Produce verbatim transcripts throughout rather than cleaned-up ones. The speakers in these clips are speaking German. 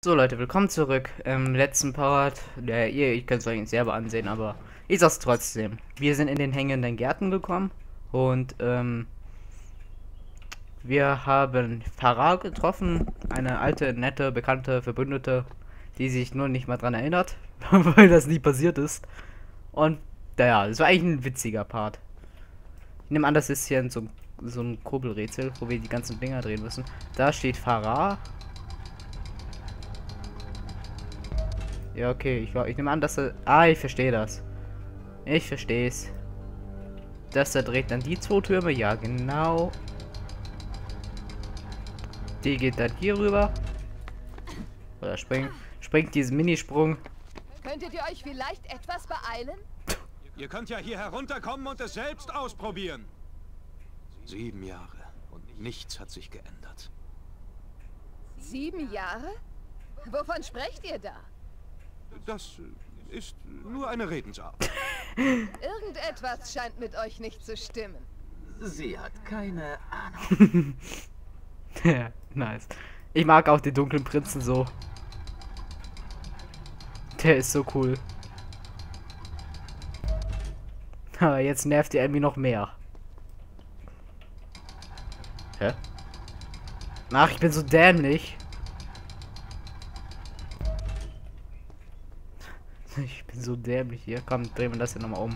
So Leute, willkommen zurück. Im letzten Part, der ihr, ich könnt es euch selber ansehen, aber ich sag's trotzdem. Wir sind in den hängenden Gärten gekommen und ähm, wir haben Farah getroffen, eine alte, nette, bekannte Verbündete, die sich nur nicht mal dran erinnert, weil das nie passiert ist. Und naja, das war eigentlich ein witziger Part. Ich nehme an, das ist hier so, so ein Kurbelrätsel, wo wir die ganzen Dinger drehen müssen. Da steht Farah. Ja, okay, ich, ich nehme an, dass er... Ah, ich verstehe das. Ich verstehe es. Dass er dreht dann die zwei Türme. Ja, genau. Die geht dann hier rüber. Oder springt. Springt diesen Minisprung. Könntet ihr euch vielleicht etwas beeilen? Ihr könnt ja hier herunterkommen und es selbst ausprobieren. Sieben Jahre und nichts hat sich geändert. Sieben Jahre? Wovon sprecht ihr da? Das ist nur eine Redensart. Irgendetwas scheint mit euch nicht zu stimmen. Sie hat keine Ahnung. Ja, nice. Ich mag auch den dunklen Prinzen so. Der ist so cool. Aber jetzt nervt er irgendwie noch mehr. Hä? Ach, ich bin so dämlich. Ich bin so dämlich hier. Komm, drehen wir das hier nochmal um.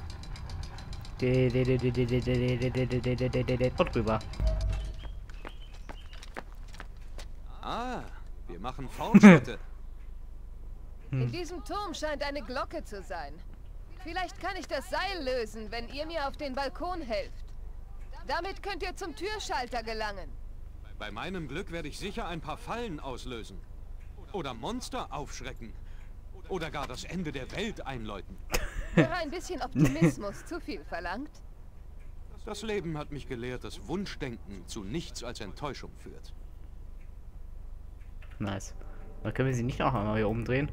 Und rüber. Ah, wir machen Fortschritte. In diesem Turm scheint eine Glocke zu sein. Vielleicht kann ich das Seil lösen, wenn ihr mir auf den Balkon helft. Damit könnt ihr zum Türschalter gelangen. Bei meinem Glück werde ich sicher ein paar Fallen auslösen. Oder Monster aufschrecken. Oder gar das Ende der Welt einläuten. Wäre ein bisschen Optimismus zu viel verlangt? Das Leben hat mich gelehrt, dass Wunschdenken zu nichts als Enttäuschung führt. Nice. Dann können wir sie nicht noch einmal hier umdrehen.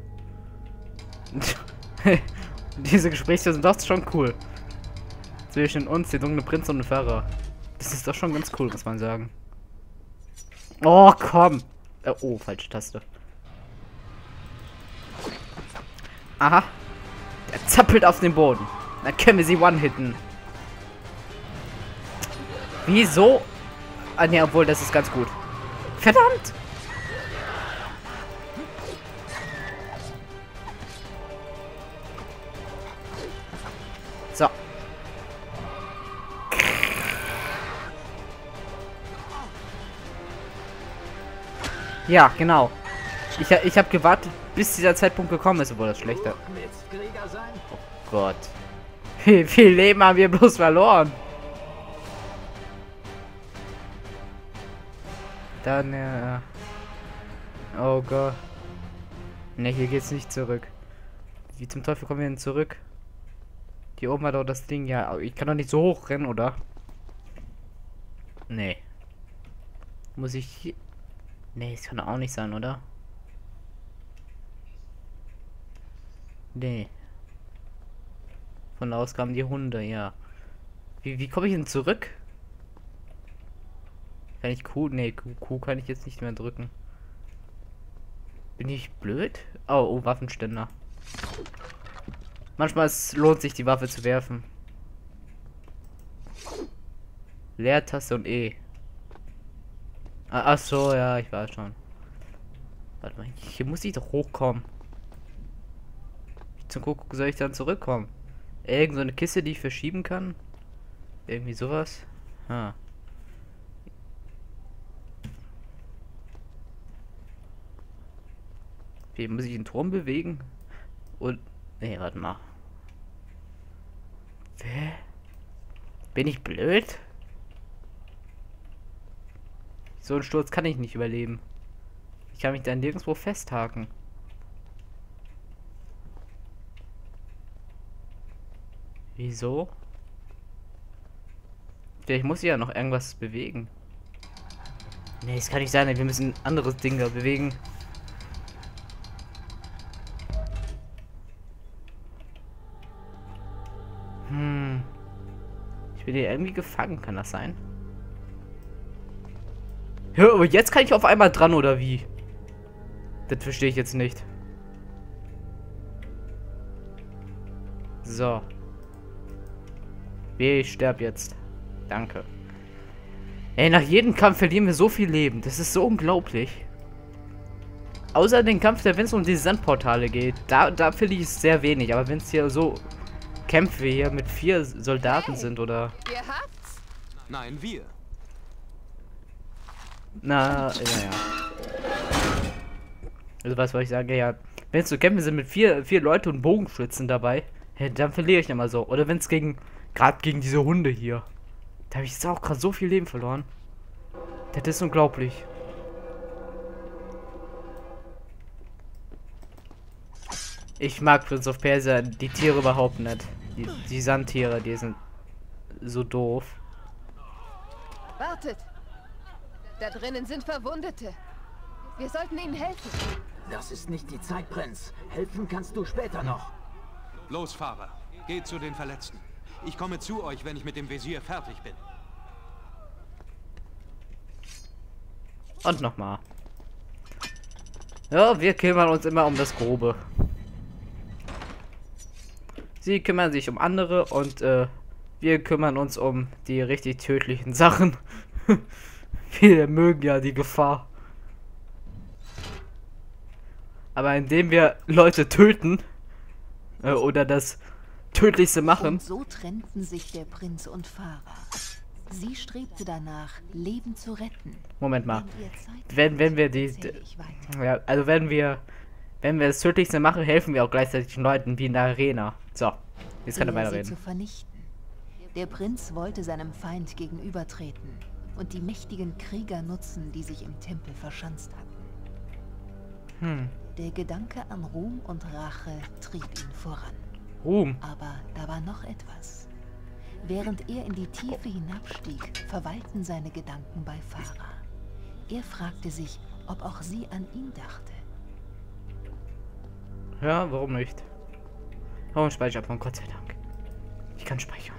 Diese Gespräche sind doch schon cool. Zwischen uns, der dunkle Prinz und dem Pfarrer. Das ist doch schon ganz cool, muss man sagen. Oh, komm. Äh, oh, falsche Taste. Aha. Er zappelt auf den Boden. Dann können wir sie one-hitten. Wieso? Ah, ne, obwohl, das ist ganz gut. Verdammt! So. Ja, genau. Ich, ich habe gewartet, bis dieser Zeitpunkt gekommen ist, obwohl das schlechter. Oh Gott. Wie viel Leben haben wir bloß verloren? Dann, äh... Oh Gott. Ne, hier geht's nicht zurück. Wie zum Teufel kommen wir denn zurück? Hier oben war doch das Ding, ja. Ich kann doch nicht so hoch rennen, oder? Nee. Muss ich hier... Nee, das kann auch nicht sein, oder? Nee. Von da aus kamen die Hunde, ja. Wie, wie komme ich denn zurück? Kann ich Q? Nee, Q, Q kann ich jetzt nicht mehr drücken. Bin ich blöd? Oh, oh, Waffenständer. Manchmal es lohnt sich, die Waffe zu werfen. Leertaste und E. Ah, ach so, ja, ich weiß schon. Warte mal, hier muss ich doch hochkommen. Zum Kuckuck soll ich dann zurückkommen? Irgend so eine Kiste, die ich verschieben kann? Irgendwie sowas? Ah. Wie muss ich den Turm bewegen? Und... Nee, warte mal. Hä? Bin ich blöd? So einen Sturz kann ich nicht überleben. Ich kann mich da nirgendwo festhaken. Wieso? Vielleicht muss ich ja noch irgendwas bewegen. Nee, das kann nicht sein. Wir müssen anderes Ding da bewegen. Hm. Ich bin hier irgendwie gefangen. Kann das sein? Ja, aber jetzt kann ich auf einmal dran, oder wie? Das verstehe ich jetzt nicht. So. Ich sterbe jetzt. Danke. Ey, nach jedem Kampf verlieren wir so viel Leben. Das ist so unglaublich. Außer den Kampf, wenn es um die Sandportale geht. Da, da finde ich es sehr wenig. Aber wenn es hier so Kämpfe hier mit vier Soldaten Hey, sind oder... Ihr habt's? Nein, wir. Na, ja, ja. Also was wollte ich sagen? Ja, wenn es so Kämpfe sind mit vier, vier Leute und Bogenschützen dabei, ja, dann verliere ich immer so. Oder wenn es gegen... Gerade gegen diese Hunde hier. Da habe ich jetzt auch gerade so viel Leben verloren. Das ist unglaublich. Ich mag Prince of Persia die Tiere überhaupt nicht. Die, die Sandtiere, die sind so doof. Wartet! Da drinnen sind Verwundete. Wir sollten ihnen helfen. Das ist nicht die Zeit, Prinz. Helfen kannst du später noch. Los, Fahrer. Geht zu den Verletzten. Ich komme zu euch, wenn ich mit dem Visier fertig bin. Und nochmal. Ja, wir kümmern uns immer um das Grobe. Sie kümmern sich um andere und äh, wir kümmern uns um die richtig tödlichen Sachen. Wir mögen ja die Gefahr. Aber indem wir Leute töten äh, oder das Tödlichste machen. Und so trennten sich der Prinz und Farah. Sie strebte danach, Leben zu retten. Moment mal. Wenn ihr Zeit Wenn, wenn wir habt, die... erzähle ich weiter. Ja, also wenn wir... Wenn wir das Tödlichste machen, helfen wir auch gleichzeitig den Leuten wie in der Arena. So, jetzt kann er Eher sie weiterreden. zu vernichten. Der Prinz wollte seinem Feind gegenübertreten und die mächtigen Krieger nutzen, die sich im Tempel verschanzt hatten. Hm. Der Gedanke an Ruhm und Rache trieb ihn voran. Ruhm. Aber da war noch etwas. Während er in die Tiefe hinabstieg, verweilten seine Gedanken bei Farah. Er fragte sich, ob auch sie an ihn dachte. Ja, warum nicht? Oh, ein Speicherpunkt, Gott sei Dank. Ich kann speichern.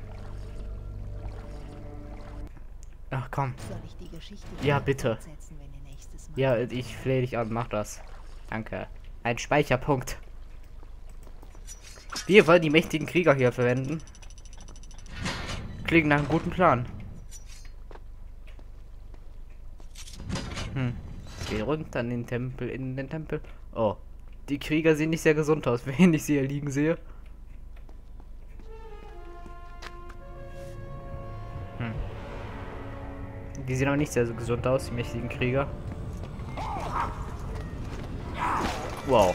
Ach komm. Soll ich die Geschichte Ja, bitte. fortsetzen, wenn ihr nächstes Mal... Ja, ich flehe dich an, mach das. Danke. Ein Speicherpunkt. Wir wollen die mächtigen Krieger hier verwenden. Klingt nach einem guten Plan. Hm. Geh runter in den Tempel, in den Tempel. Oh. Die Krieger sehen nicht sehr gesund aus, wenn ich sie hier liegen sehe. Hm. Die sehen aber nicht sehr so gesund aus, die mächtigen Krieger. Wow.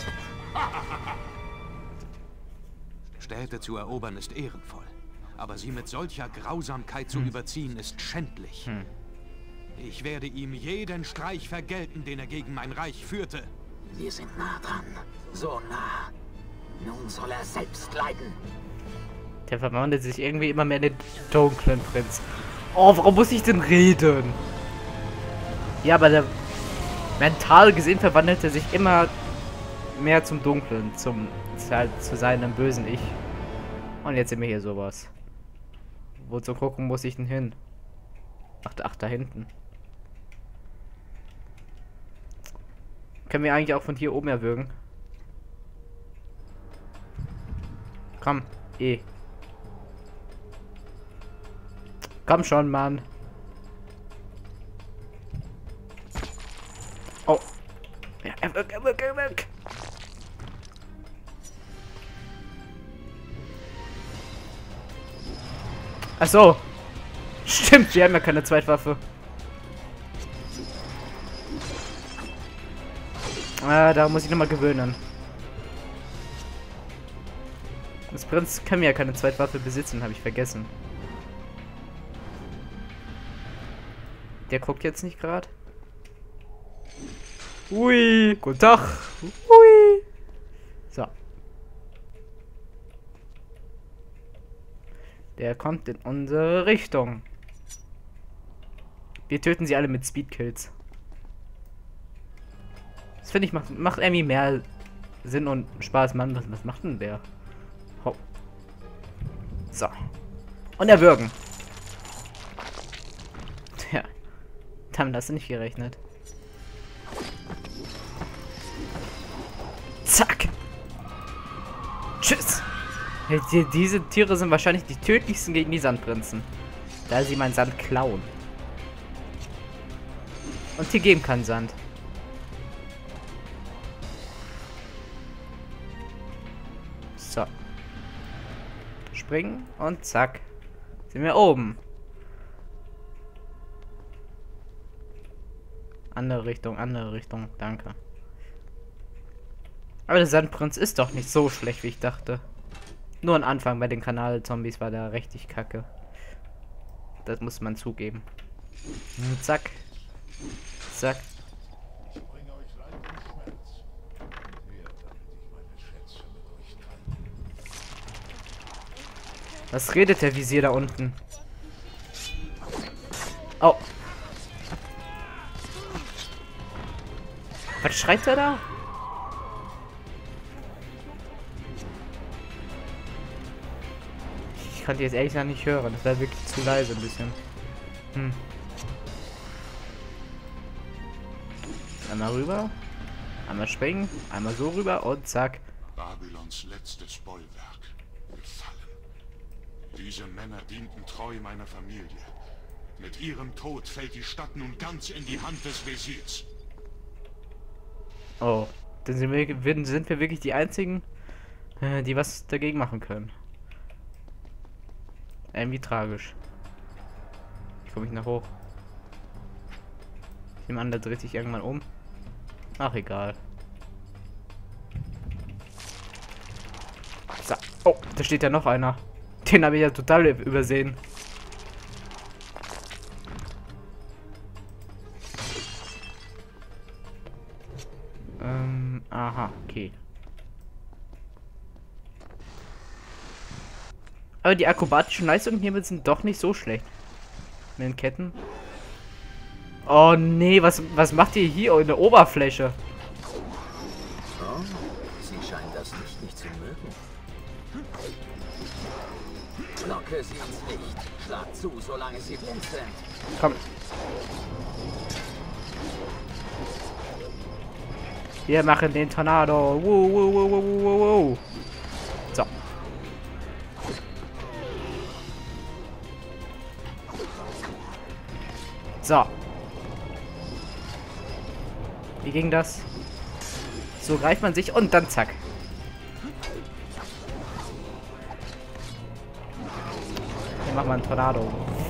Städte zu erobern ist ehrenvoll. Aber sie mit solcher Grausamkeit zu Hm. überziehen, ist schändlich. Hm. Ich werde ihm jeden Streich vergelten, den er gegen mein Reich führte. Wir sind nah dran. So nah. Nun soll er selbst leiden. Der verwandelt sich irgendwie immer mehr in den dunklen Prinz. Oh, warum muss ich denn reden? Ja, aber der mental gesehen verwandelt er sich immer mehr zum Dunklen, zum halt zu seinem bösen Ich. Und jetzt sind wir hier sowas. Wozu gucken muss ich denn hin? Ach, ach, da hinten. Können wir eigentlich auch von hier oben erwürgen? Komm, eh. Komm schon, Mann. Oh. Ja, erwürg, erwürg, erwürg. Ach so. Stimmt, wir haben ja keine Zweitwaffe. Ah, da muss ich nochmal gewöhnen. Das Prinz kann mir ja keine Zweitwaffe besitzen, habe ich vergessen. Der guckt jetzt nicht gerade. Ui, guten Tag. Ui. So. Der kommt in unsere Richtung. Wir töten sie alle mit Speedkills. Das finde ich macht, macht irgendwie mehr Sinn und Spaß. Mann, was, was macht denn der? Ho. So. Und erwürgen. Ja. Damit hast du nicht gerechnet. Zack. Tschüss. Die, diese Tiere sind wahrscheinlich die tödlichsten gegen die Sandprinzen. Da sie meinen Sand klauen. Und die geben keinen Sand. So. Springen und zack. Sind wir oben. Andere Richtung, andere Richtung. Danke. Aber der Sandprinz ist doch nicht so schlecht, wie ich dachte. Nur am Anfang bei den Kanal-Zombies war der richtig kacke. Das muss man zugeben. Und zack. Zack. Was redet der Visier da unten? Oh. Was schreit er da? Ich kann die jetzt ehrlich gesagt nicht hören. Das wäre wirklich zu leise ein bisschen. Hm. Einmal rüber. Einmal springen. Einmal so rüber und zack. Babylons letztes Bollwerk. Gefallen. Diese Männer dienten treu meiner Familie. Mit ihrem Tod fällt die Stadt nun ganz in die Hand des Wesirs. Oh. Dann sind wir, sind wir wirklich die einzigen, die was dagegen machen können. Irgendwie tragisch. Ich komme nicht nach hoch. Ich nehme an, da dreht sich irgendwann um. Ach, egal. So. Oh, da steht ja noch einer. Den habe ich ja total übersehen. Ähm, aha, okay. Aber die akrobatischen Leistungen hier sind doch nicht so schlecht. Mit den Ketten. Oh nee, was, was macht ihr hier in der Oberfläche? Oh, sie scheint das Licht nicht zu mögen. Locke sie ans Licht. Schlag zu, solange sie blind sind. Komm. Wir machen den Tornado. Wow, wow, wow, wow, wow, wow. So. So. Wie ging das? So greift man sich und dann zack. Hier machen wir einen Tornado.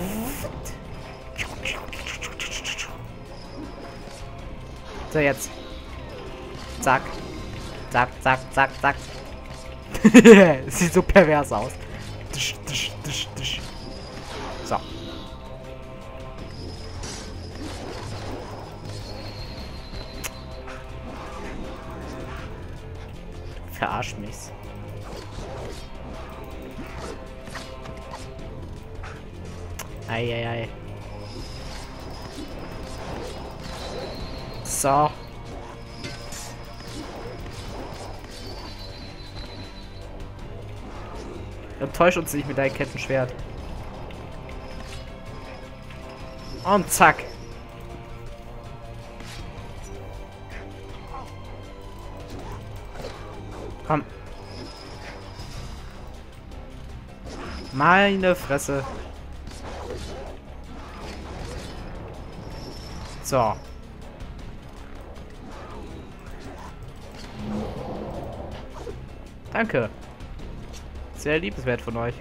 So, jetzt. Zack. Zack, zack, zack, zack. Sieht so pervers aus. So. Verarsch mich. Eieiei. So. Enttäusch uns nicht mit deinem Kettenschwert. Und zack. Komm. Meine Fresse. So. Danke. Sehr liebenswert von euch.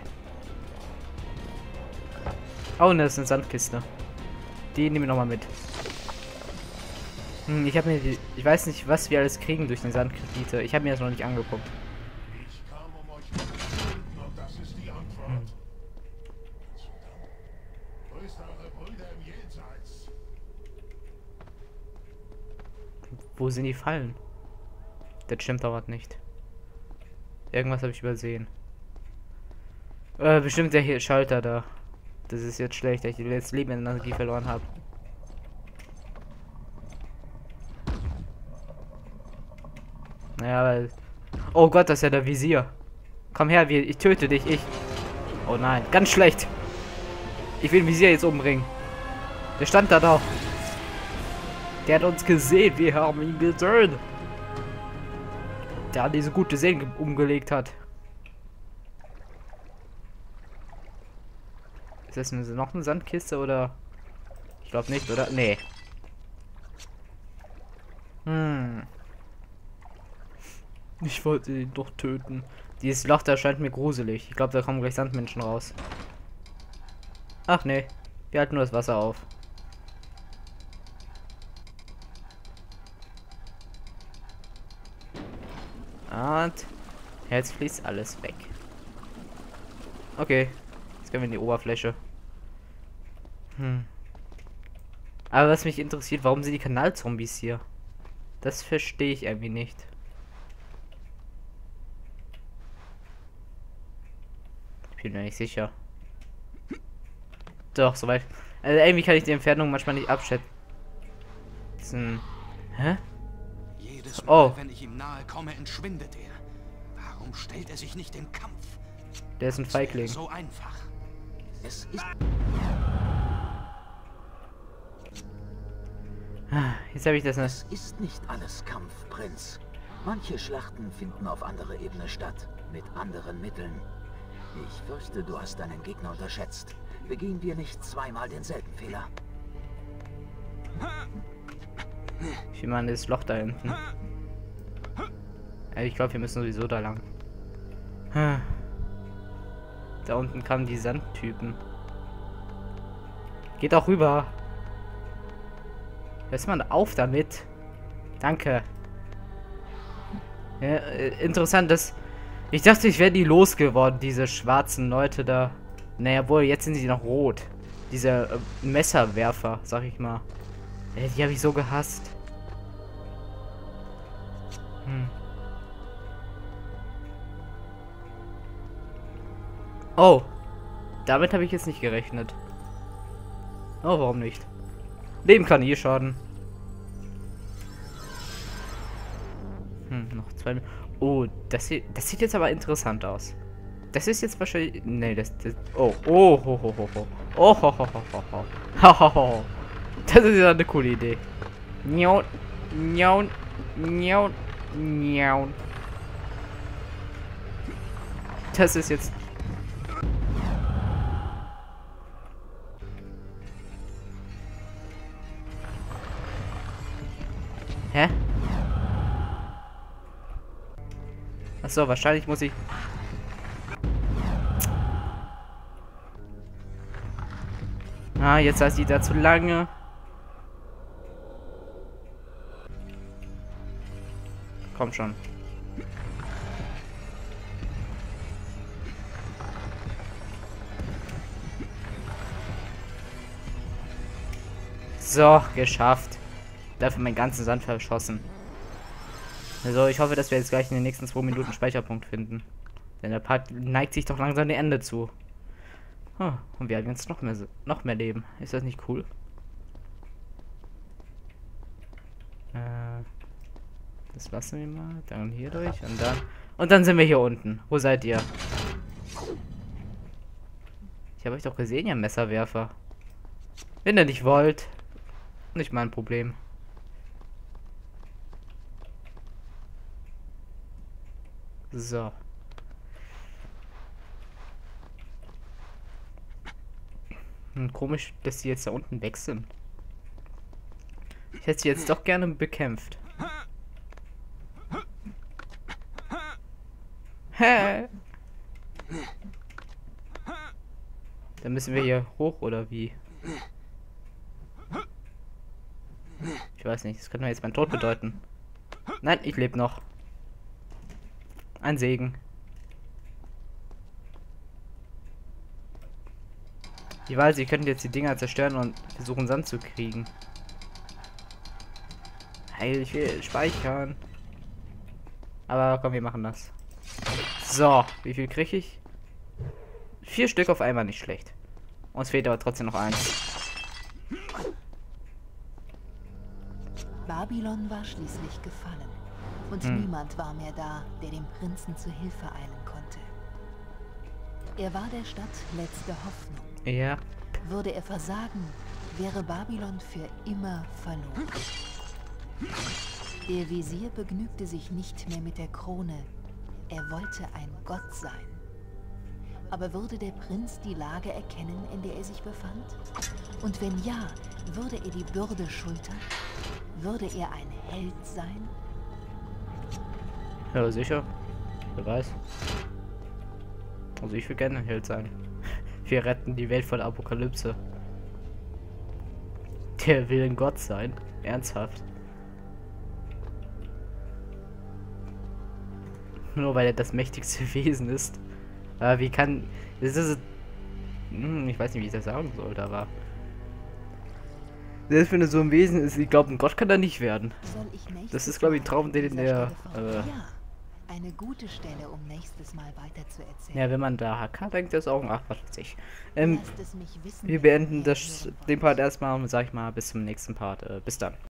Oh, und das ist eine Sandkiste. Die nehme ich nochmal mit. Hm, ich habe mir die, ich weiß nicht, was wir alles kriegen durch den Sandkredite. Ich habe mir das noch nicht angeguckt. Ich kam, um euch zu töten, und das ist die Antwort. Hm. Grüßt eure Brüder im Jenseits. Wo sind die Fallen? Das stimmt doch was nicht. Irgendwas habe ich übersehen. Äh, bestimmt der hier Schalter da. Das ist jetzt schlecht, dass ich jetzt Lebensenergie verloren habe. Naja, weil... Oh Gott, das ist ja der Visier. Komm her, wir, ich töte dich, ich. Oh nein, ganz schlecht. Ich will den Visier jetzt umbringen. Der stand da doch. Der hat uns gesehen, wir haben ihn gesehen. der diese gute Seelen umgelegt hat. Ist das eine, noch eine Sandkiste oder? Ich glaube nicht, oder? Nee. Hm. Ich wollte ihn doch töten. Dieses Loch, da erscheint mir gruselig. Ich glaube, da kommen gleich Sandmenschen raus. Ach nee, wir halten nur das Wasser auf. Und jetzt fließt alles weg. Okay, jetzt können wir in die Oberfläche. Hm. Aber was mich interessiert, warum sind die Kanalzombies hier? Das verstehe ich irgendwie nicht. Ich bin mir nicht sicher. Doch, soweit. Also irgendwie kann ich die Entfernung manchmal nicht abschätzen. Hä? Jedes Mal, Oh. wenn ich ihm nahe komme, entschwindet er. Warum stellt er sich nicht in Kampf? Der ist ein Das wäre Feigling. so einfach. Es ist... Jetzt habe ich das nicht. Es ist nicht alles Kampf, Prinz. Manche Schlachten finden auf anderer Ebene statt, mit anderen Mitteln. Ich fürchte, du hast deinen Gegner unterschätzt. Begehen wir nicht zweimal denselben Fehler. Ich meine, das Loch da hinten. Ja, ich glaube, wir müssen sowieso da lang. Da unten kamen die Sandtypen. Geht auch rüber. Hörst mal auf damit. Danke. Ja, äh, interessant, dass... Ich dachte, ich wäre die losgeworden, diese schwarzen Leute da. Naja, wohl, jetzt sind sie noch rot. Diese äh, Messerwerfer, sag ich mal. Äh, die habe ich so gehasst. Hm. Oh. Damit habe ich jetzt nicht gerechnet. Oh, warum nicht? Leben kann hier schaden. Hm, noch zwei. Oh, das sieht, das sieht jetzt aber interessant aus. Das ist jetzt wahrscheinlich. Nee, das. das oh, oh, ho, ho, ho, ho. Oh, ho, ho, ho, ho, ho. Ho, ho, ho. Das ist ja eine coole Idee. Njaun, njaun, njaun, njaun. Das ist jetzt. Hä? Achso, wahrscheinlich muss ich... Ah, jetzt heißt die da zu lange. Komm schon. So, geschafft. Dafür meinen ganzen Sand verschossen. Also ich hoffe, dass wir jetzt gleich in den nächsten zwei Minuten Speicherpunkt finden. Denn der Part neigt sich doch langsam dem Ende zu. Oh, und wir haben jetzt noch mehr, noch mehr Leben. Ist das nicht cool? Äh, das lassen wir mal. Dann hier durch und dann... Und dann sind wir hier unten. Wo seid ihr? Ich habe euch doch gesehen, ihr Messerwerfer. Wenn ihr nicht wollt, nicht mein Problem. So. Hm, komisch, dass sie jetzt da unten weg sind. Ich hätte sie jetzt doch gerne bekämpft. Hä? Dann müssen wir hier hoch, oder wie? Ich weiß nicht, das könnte mir jetzt mein Tod bedeuten. Nein, ich lebe noch. Ein Segen. Ich weiß, sie könnten jetzt die Dinger zerstören und versuchen Sand zu kriegen. Hey, ich will speichern. Aber komm, wir machen das. So, wie viel kriege ich? Vier Stück auf einmal, nicht schlecht. Uns fehlt aber trotzdem noch eins. Babylon war schließlich gefallen. Und Hm. niemand war mehr da, der dem Prinzen zu Hilfe eilen konnte. Er war der Stadt letzte Hoffnung. Ja. Würde er versagen, wäre Babylon für immer verloren. Der Visier begnügte sich nicht mehr mit der Krone. Er wollte ein Gott sein. Aber würde der Prinz die Lage erkennen, in der er sich befand? Und wenn ja, würde er die Bürde schultern? Würde er ein Held sein? Ja, sicher. Wer weiß. Also ich will gerne ein Held sein. Wir retten die Welt von der Apokalypse. Der will ein Gott sein. Ernsthaft. Nur weil er das mächtigste Wesen ist. Aber wie kann... Das ist... Hm, ich weiß nicht, wie ich das sagen sollte, aber... Selbst wenn er so ein Wesen ist, ich glaube, ein Gott kann er nicht werden. Das ist, glaube ich, ein Traum, den der... Äh, Ja, eine gute Stelle, um nächstes Mal weiter zu erzählen. ja, wenn man da H K denkt, das ist auch ein... Ach, was weiß ich. Ähm, Lasst es mich wissen, wir wenn ihr beenden mehr das, hören wollt. den Part erstmal und sag ich mal bis zum nächsten Part. Äh, bis dann.